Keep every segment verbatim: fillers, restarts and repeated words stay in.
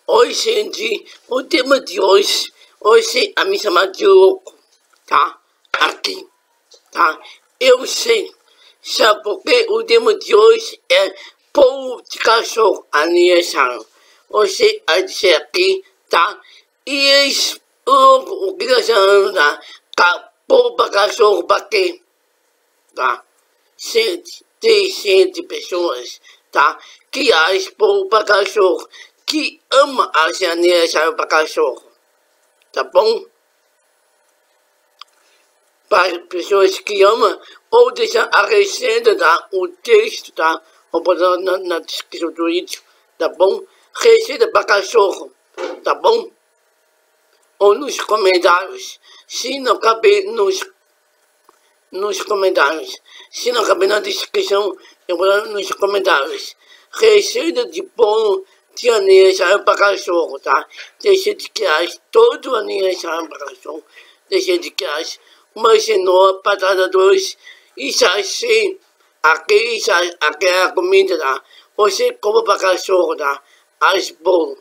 Oi, gente, o tema de hoje, hoje a me chamar de louco, tá? Aqui, tá? Eu sei, sabe por quê? O tema de hoje é polvo de cachorro, aniversário. Hoje a dizer aqui, tá? E esse louco, o que nós chamamos, tá? Tá, polvo para cachorro, para quê? Tá? Gente, tem gente, pessoas, tá? Que as polvo para cachorro, que ama a aniversário para cachorro, tá bom? Para pessoas que amam, ou deixa a receita, tá? O texto, tá? Vou botar na, na descrição do vídeo, tá bom? Receita para cachorro, tá bom? Ou nos comentários, se não caber nos, nos comentários, se não caber na descrição, eu vou dar nos comentários. Receita de bolo de aniversário para cachorro, tá? Deixa de criar todo o aniversário para cachorro. Deixa de criar uma cenoura, batata doce e salsicha. Aqui, aquela comida, tá? Você compra para cachorro, tá? As bolos.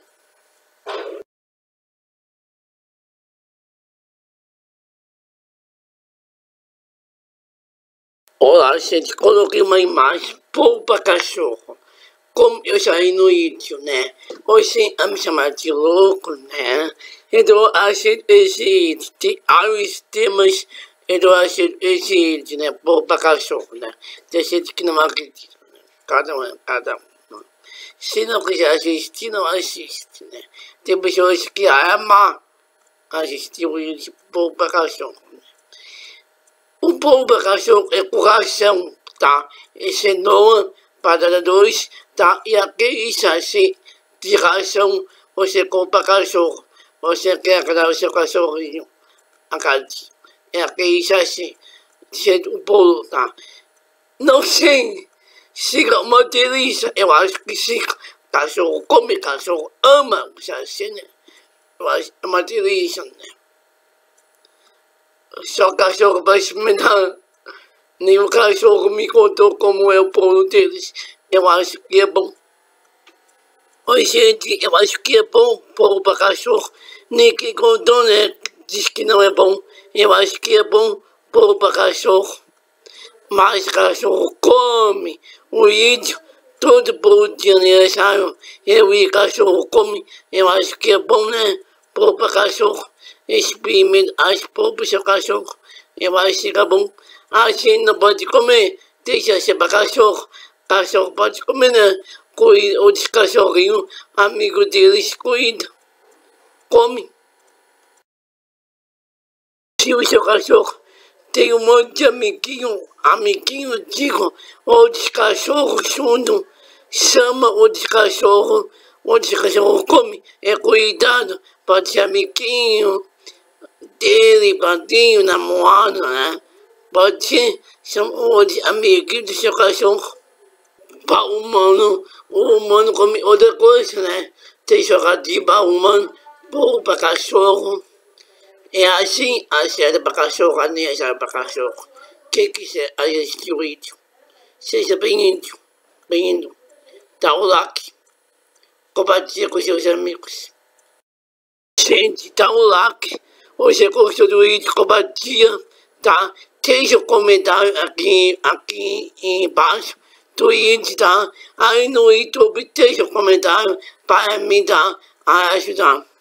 Olá, gente. Coloquei uma imagem bolo para cachorro. Como eu saí no vídeo, né? Hoje a me chamar de louco, né? Então, achei esse de vários temas. Então, achei esse vídeo, né? Bolo para cachorro, né? Tem gente que não acredita, né? Cada um, cada um. Se não quiser assistir, não assiste, né? Tem pessoas que amam assistir o vídeo de bolo para cachorro, né? O bolo para cachorro é coração, tá? E cenoura, batata doce, tá? E aquele chassi de ração, você compra cachorro. Você quer agradar o seu cachorrinho a cada dia. É aquele chassi de o bolo, tá? Não sei, fica uma delícia. Eu acho que fica. Cachorro come, cachorro ama o chassi, né? Eu acho que é uma delícia, né? Só cachorro vai experimentar. Nenhum cachorro me contou como é o bolo deles. Eu acho que é bom. Oi, gente, eu acho que é bom bolo para cachorro. Ninguém contou, né? Diz que não é bom. Eu acho que é bom bolo para cachorro. Mas cachorro come. O vídeo, todo bolo de aniversário. Eu e cachorro come. Eu acho que é bom, né? Bolo para cachorro. Experimenta as polpas do seu cachorro. Eu acho que é bom. A gente não pode comer. Deixa ser para cachorro. Cachorro pode comer, né? Cuida, outros cachorrinhos, amigo deles, cuida. Come. Se o seu cachorro tem um monte de amiguinho, amiguinho, digo, outros cachorros junto, chama outros cachorros, outros cachorros come. É cuidado, pode ser amiguinho dele, padrinho, namorado, né? Pode ser, são outros amiguinhos do seu cachorro. Para o humano, o humano come outra coisa, né? Tem jogadinho para o humano, bolo para cachorro. É assim, a série para cachorro, a minha série para cachorro. Quem quiser assistir o vídeo, seja bem-vindo, bem-vindo. Dá o like, compartilha com seus amigos. Gente, dá o like. Você gostou do vídeo, compartilha, tá? Deixa o comentário aqui, aqui embaixo do vídeo, tá? Aí no YouTube deixa o comentário para me dar a ajudar.